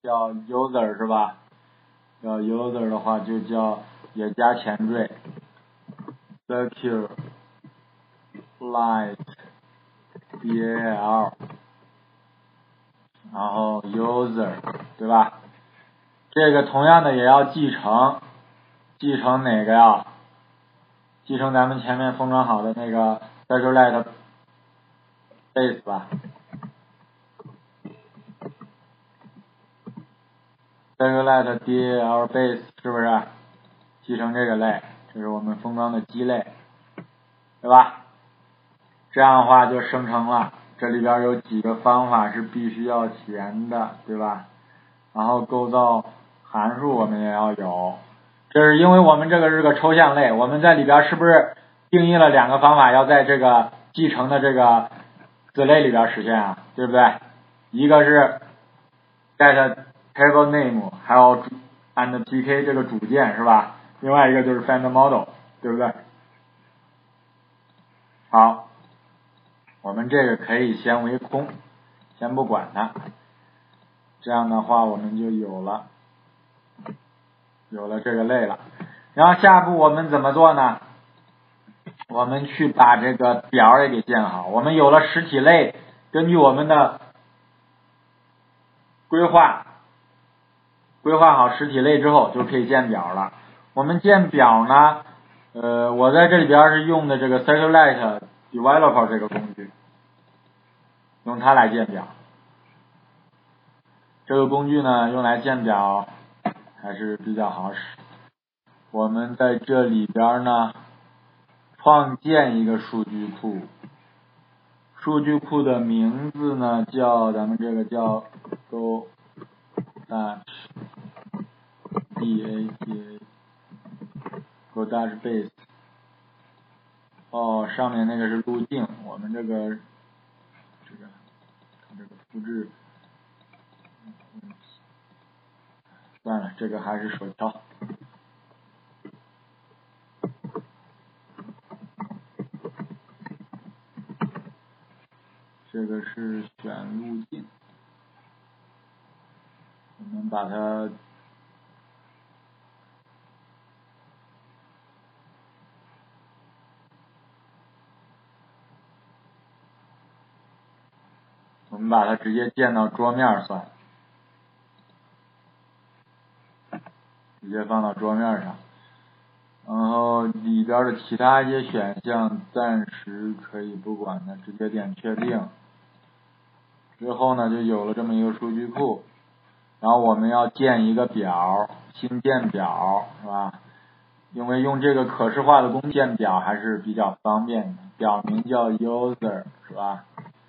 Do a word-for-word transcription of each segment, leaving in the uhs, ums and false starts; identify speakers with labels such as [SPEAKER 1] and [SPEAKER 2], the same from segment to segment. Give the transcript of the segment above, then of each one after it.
[SPEAKER 1] 叫 user 是吧？叫 user 的话就叫也加前缀 SQLite D A L， 然后 user 对吧？这个同样的也要继承，继承哪个呀？继承咱们前面封装好的那个 SQLite base 吧。SQLite D A L base 是不是继承这个类？这是我们封装的基类，对吧？这样的话就生成了，这里边有几个方法是必须要填的，对吧？然后构造函数我们也要有，这是因为我们这个是个抽象类，我们在里边是不是定义了两个方法要在这个继承的这个子类里边实现啊？对不对？一个是 get table name 还有 and pk 这个主件是吧？另外一个就是 find model， 对不对？好，我们这个可以先为空，先不管它，这样的话我们就有了有了这个类了。然后下步我们怎么做呢？我们去把这个表也给建好。我们有了实体类，根据我们的规划规划好实体类之后，就可以建表了。我们建表呢，呃，我在这里边是用的这个 SQLite Developer 这个工具，用它来建表。这个工具呢，用来建表还是比较好使。我们在这里边呢，创建一个数据库，数据库的名字呢叫咱们这个叫 Go Dutch D A T A Go Dutch Base。哦，上面那个是路径，我们这个这个看这个复制，算了，这个还是手敲。这个是选路径，我们把它我们把它直接建到桌面算，直接放到桌面上。然后里边的其他一些选项暂时可以不管它，直接点确定。之后呢，就有了这么一个数据库。然后我们要建一个表，新建表是吧？因为用这个可视化的工具建表还是比较方便的。表名叫 user 是吧？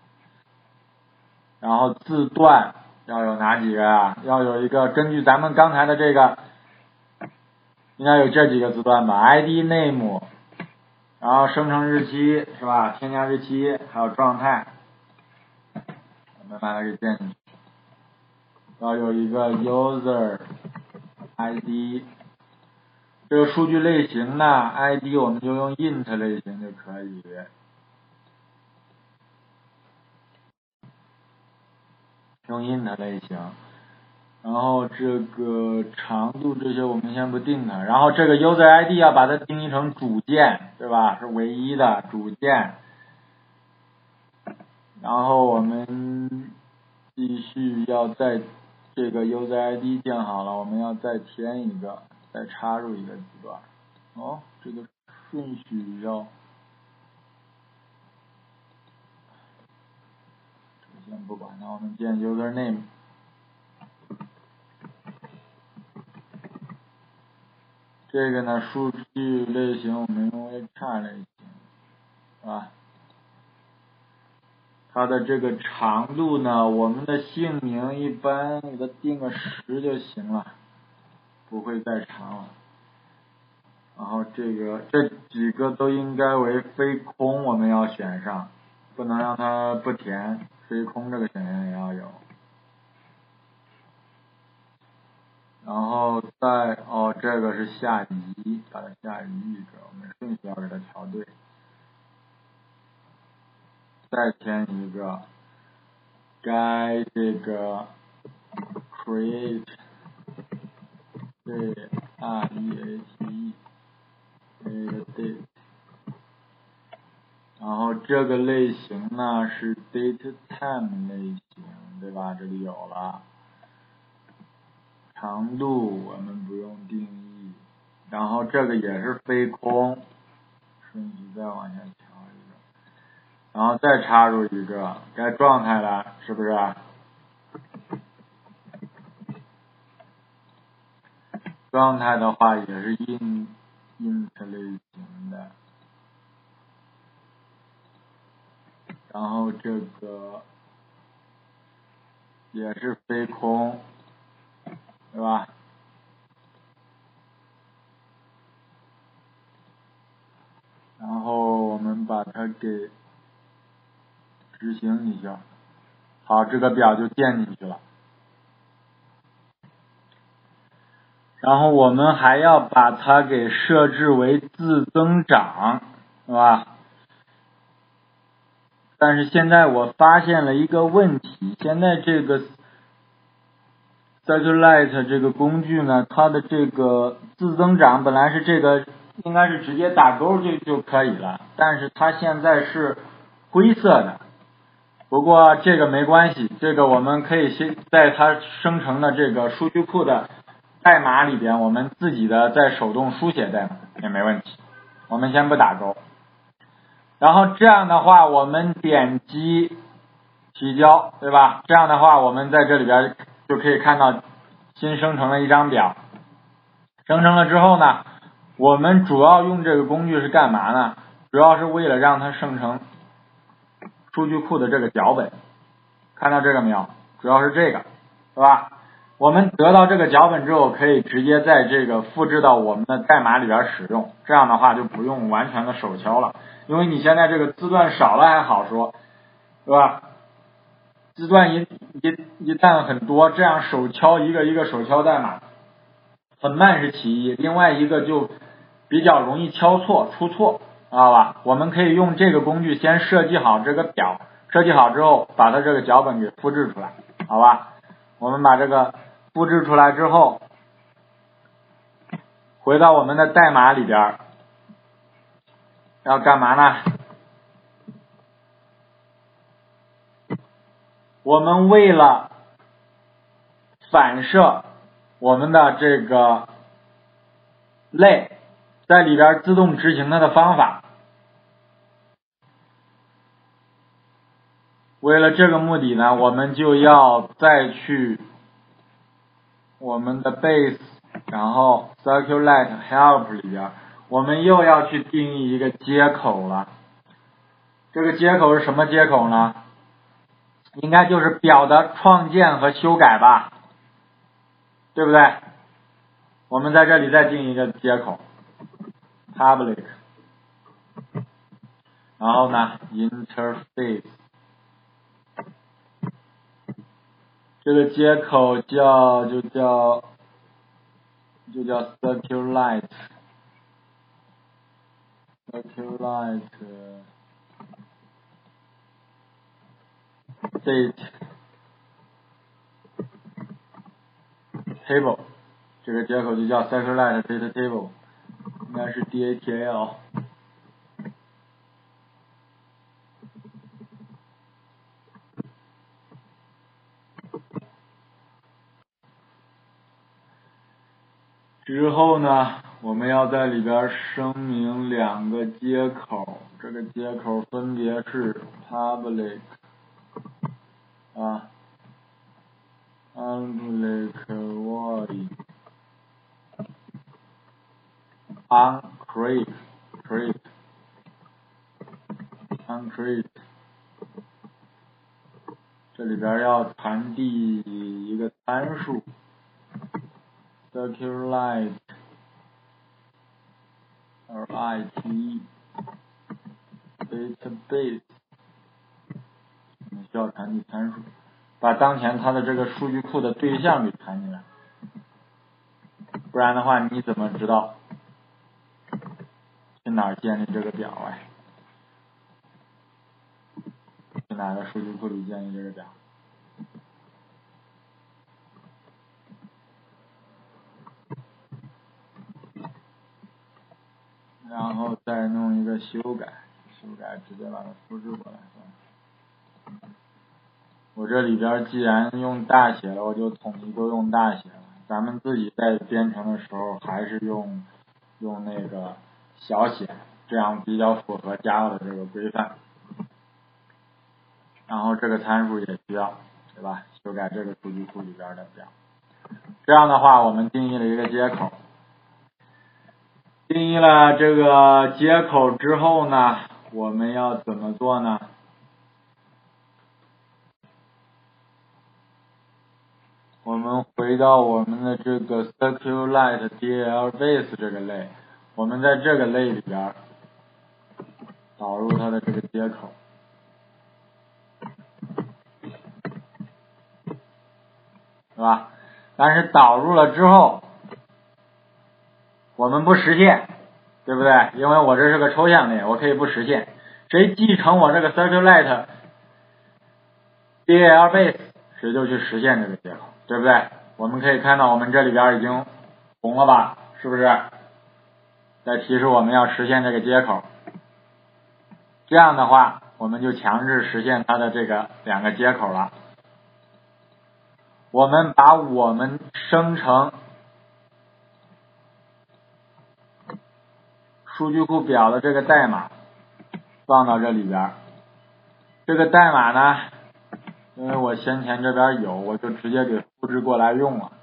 [SPEAKER 1] 然后字段要有哪几个啊？要有一个根据咱们刚才的这个，应该有这几个字段吧 ？I D name， 然后生成日期是吧？添加日期还有状态，我们把它给建进去。要有一个 user I D， 这个数据类型呢 I D 我们就用 int 类型就可以。用 int 类型，然后这个长度这些我们先不定它，然后这个 user I D 要把它定义成主件，对吧？是唯一的主件。然后我们继续要在这个 user I D 建好了，我们要再添一个，再插入一个字段。哦，这个顺序要。先不管它，我们建 user name， 这个呢数据类型我们用 H 类型，是吧？它的这个长度呢，我们的姓名一般给它定个十就行了，不会再长了。然后这个这几个都应该为非空，我们要选上，不能让它不填，非空这个选项也要有。然后再哦，这个是下移，把它下移一个，我们顺序要给它调对。再添一个，该这个 create c r e a t e create date， 然后这个类型呢是 datetime 类型，对吧？这里有了。长度我们不用定义，然后这个也是非空，顺序再往下调一个，然后再插入一个该状态了，是不是？状态的话也是 int int 类型的，然后这个也是非空，对吧？然后我们把它给执行一下，好，这个表就建进去了。然后我们还要把它给设置为自增长，是吧？但是现在我发现了一个问题，现在这个 Circulate 这个工具呢，它的这个自增长本来是这个应该是直接打勾就就可以了，但是它现在是灰色的。不过这个没关系，这个我们可以先在它生成的这个数据库的代码里边，我们自己的再手动书写代码也没问题。我们先不打勾，然后这样的话，我们点击提交，对吧？这样的话，我们在这里边就可以看到新生成了一张表。生成了之后呢，我们主要用这个工具是干嘛呢？主要是为了让它生成数据库的这个脚本，看到这个没有？主要是这个，对吧？我们得到这个脚本之后，可以直接在这个复制到我们的代码里边使用，这样的话就不用完全的手敲了，因为你现在这个字段少了还好说，对吧？字段一一一旦很多，这样手敲一个一个手敲代码，很慢是其一，另外一个就比较容易敲错出错，知道吧？我们可以用这个工具先设计好这个表，设计好之后把它这个脚本给复制出来，好吧？我们把这个复制出来之后，回到我们的代码里边，要干嘛呢？我们为了反射我们的这个类在里边自动执行它的方法，为了这个目的呢，我们就要再去我们的 base， 然后 circulate help 里边，我们又要去定义一个接口了。这个接口是什么接口呢？应该就是表的创建和修改吧，对不对？我们在这里再定一个接口 public， 然后呢 interface， 这个接口叫就叫就叫 circulate circulate date table， 这个接口就叫 circulate date table， 应该是 D A T A L。之后呢，我们要在里边声明两个接口，这个接口分别是 public 啊 public void uncreate create uncreate， 这里边要传递一个参数 circulate L I T database， 我们需要传递参数，把当前它的这个数据库的对象给传进来，不然的话你怎么知道去哪儿建立这个表哎？去哪个数据库里建立这个表？ 然后再弄一个修改，修改直接把它复制过来算了。我这里边既然用大写了，我就统一都用大写了。咱们自己在编程的时候还是用用那个小写，这样比较符合 Java 的这个规范。然后这个参数也需要，对吧？修改这个数据库里边的表。这样的话，我们定义了一个接口。定义了这个接口之后呢，我们要怎么做呢？我们回到我们的这个 SQLite D L Base 这个类，我们在这个类里边导入它的这个接口，是吧？但是导入了之后，我们不实现，对不对？因为我这是个抽象类，我可以不实现。谁继承我这个 SQLite D L Base， 谁就去实现这个接口，对不对？我们可以看到我们这里边已经红了吧，是不是？在提示我们要实现这个接口。这样的话，我们就强制实现它的这个两个接口了。我们把我们生成数据库表的这个代码放到这里边。这个代码呢，因为我先前这边有，我就直接给复制过来用了。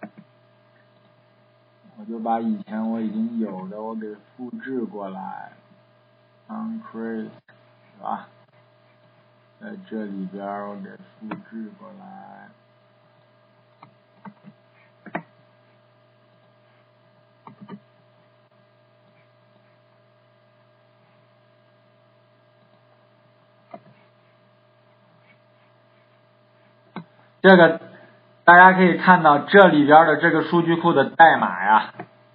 [SPEAKER 1] 我就把以前我已经有的我给复制过来 ，uncreate 是吧？在这里边我给复制过来。这个大家可以看到，这里边的这个数据库的代码呀，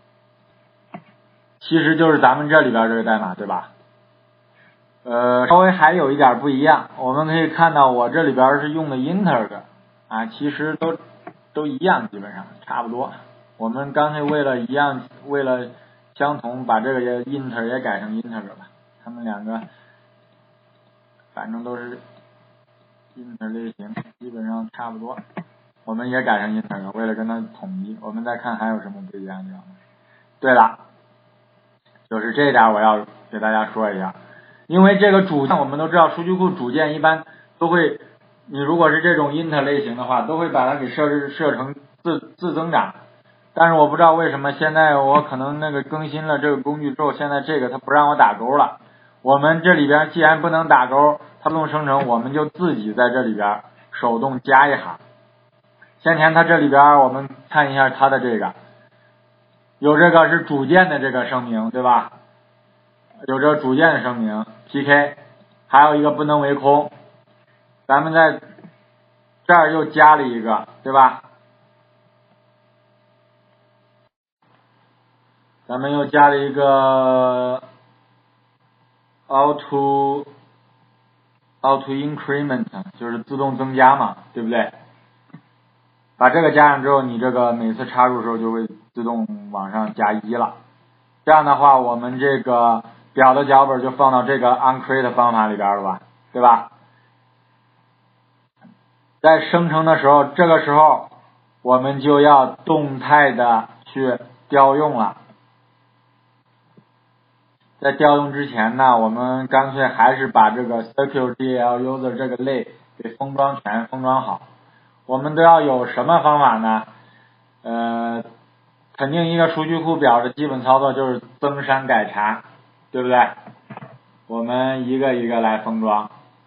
[SPEAKER 1] 其实就是咱们这里边这个代码，对吧？呃，稍微还有一点不一样，我们可以看到我这里边是用的 Integer 啊，其实都都一样，基本上差不多。我们干脆为了一样，为了相同，把这个也 int 也改成 Integer 吧。他们两个反正都是 int 类型，基本上差不多。我们也改成 Integer， 为了跟它统一。我们再看还有什么不一样的地方。对了，就是这点我要给大家说一下。因为这个主件我们都知道，数据库主件一般都会，你如果是这种 int 类型的话，都会把它给设置设成自自增长。但是我不知道为什么现在我可能那个更新了这个工具之后，现在这个它不让我打勾了。我们这里边既然不能打勾，它自动生成，我们就自己在这里边手动加一行。先前它这里边我们看一下它的这个，有这个是主件的这个声明，对吧？有这个主件的声明 P K， 还有一个不能为空，咱们在这儿又加了一个，对吧？咱们又加了一个 auto auto increment， 就是自动增加嘛，对不对？把这个加上之后，你这个每次插入的时候就会自动往上加一了。这样的话，我们这个表的脚本就放到这个 uncreate 方法里边了吧，对吧？在生成的时候，这个时候我们就要动态的去调用了。在调用之前呢，我们干脆还是把这个 SQL user 这个类给封装全封装好。我们都要有什么方法呢？呃，肯定一个数据库表的基本操作就是增删改查，对不对？我们一个一个来封装。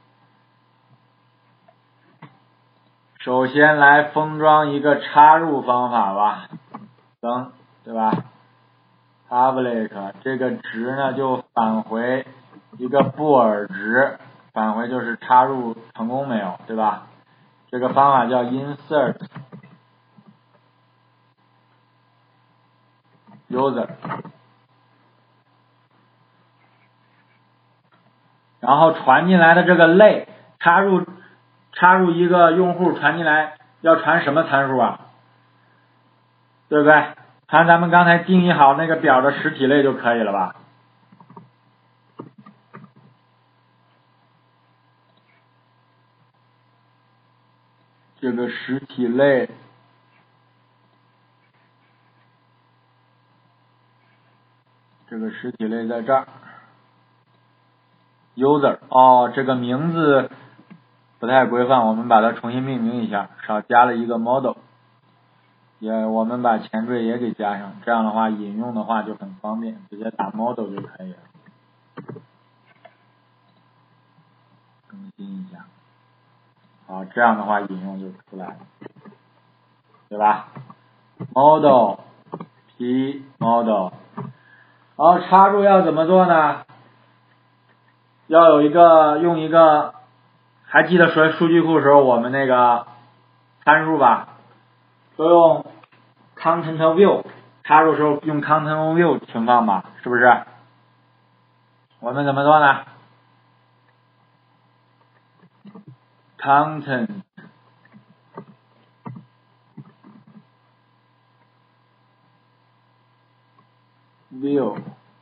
[SPEAKER 1] 首先来封装一个插入方法吧，增，对吧？ public 这个值呢就返回一个布尔值，返回就是插入成功没有，对吧？这个方法叫 insert user， 然后传进来的这个类插入插入一个用户传进来要传什么参数啊？对不对？传咱们刚才定义好那个表的实体类就可以了吧？ 这个实体类这个实体类在这儿 ，user 哦，这个名字不太规范，我们把它重新命名一下，少加了一个 model， 也我们把前缀也给加上，这样的话引用的话就很方便，直接打 model 就可以了。更新一下，好，这样的话引用就出来了，对吧 ？model p model， 好，插入要怎么做呢？要有一个用一个，还记得说数据库时候我们那个参数吧？都用 content view， 插入时候用 content view 存放吧，是不是？我们怎么做呢？content view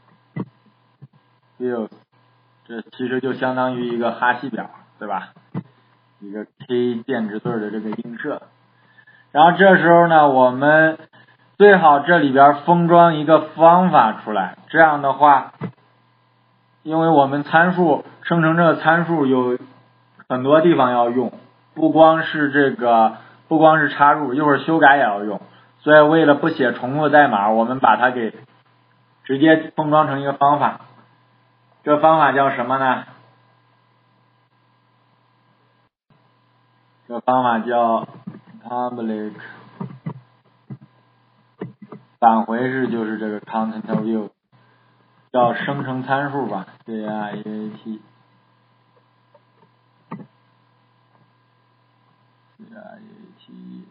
[SPEAKER 1] views， 这其实就相当于一个哈希表，对吧？一个 K 键值对的这个映射。然后这时候呢，我们最好这里边封装一个方法出来，这样的话，因为我们参数生成这个参数有很多地方要用，不光是这个，不光是插入，一会儿修改也要用，所以为了不写重复代码，我们把它给直接封装成一个方法。这方法叫什么呢？这方法叫 public， 返回式就是这个 content view， 叫生成参数吧 ，C I A T C I A T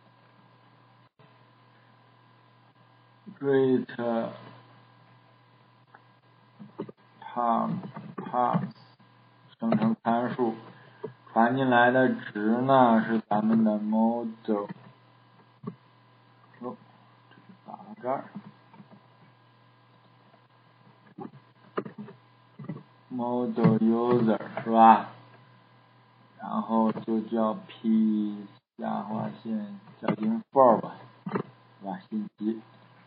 [SPEAKER 1] great path path 生成参数，传进来的值呢是咱们的 model， 哦，打到这儿 ，model user 是吧？然后就叫 p 下划线叫 info 吧，是吧？信息，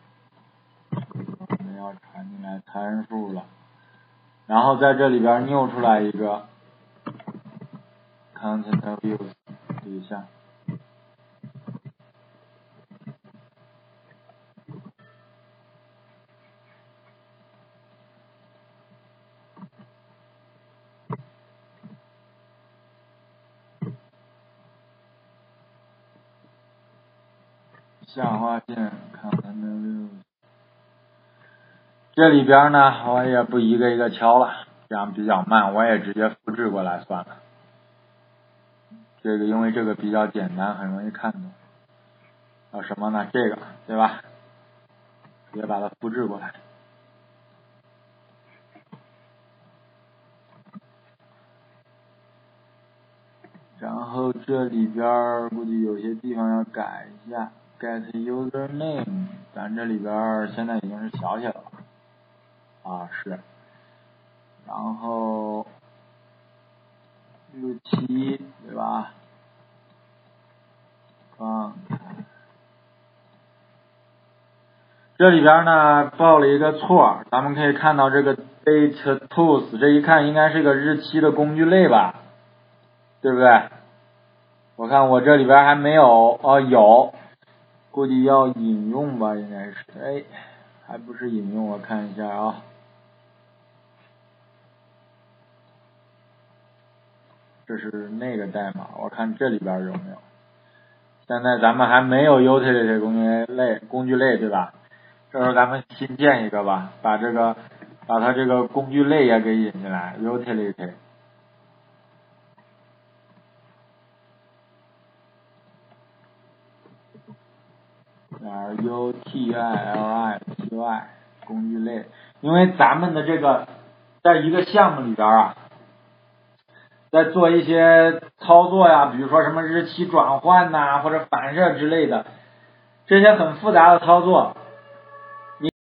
[SPEAKER 1] 我们要传进来参数了，然后在这里边 new 出来一个 content views 对象。下划线 content views， 这里边呢我也不一个一个敲了，这样比较慢，我也直接复制过来算了。这个因为这个比较简单，很容易看懂。叫什么呢？这个对吧？直接把它复制过来。然后这里边估计有些地方要改一下 ，get user name， 咱这里边现在已经是小写了，啊是，然后日期对吧？状态，这里边呢报了一个错，咱们可以看到这个 date tools， 这一看应该是个日期的工具类吧，对不对？我看我这里边还没有，哦有，估计要引用吧，应该是，哎，还不是引用，我看一下啊。这是那个代码，我看这里边有没有。现在咱们还没有 utility 工具类，工具类对吧？这时候咱们新建一个吧，把这个，把它这个工具类也给引进来 ，utility。点 u t i l i t y 工具类，因为咱们的这个在一个项目里边啊，在做一些操作呀，比如说什么日期转换呐、啊，或者反射之类的，这些很复杂的操作，